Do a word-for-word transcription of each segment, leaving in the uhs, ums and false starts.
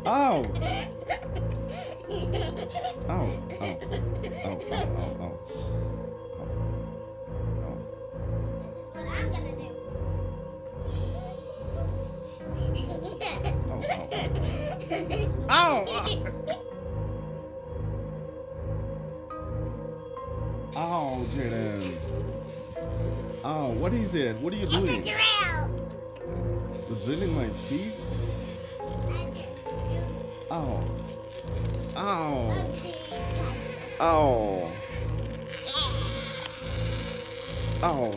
Ow! Ow, ow, ow, ow, ow, ow. This is what I'm gonna do. Ow, ow. Ow, J A N. Ow, what is it? What are you doing? It's a drill. You're drilling my feet? Ow. Ow. Ow. Ow.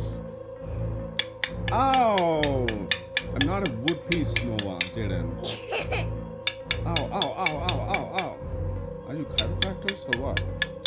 Ow. I'm not a wood piece, Nova, J A N. Ow, ow, ow, ow, ow, ow. Are you chiropractors or what?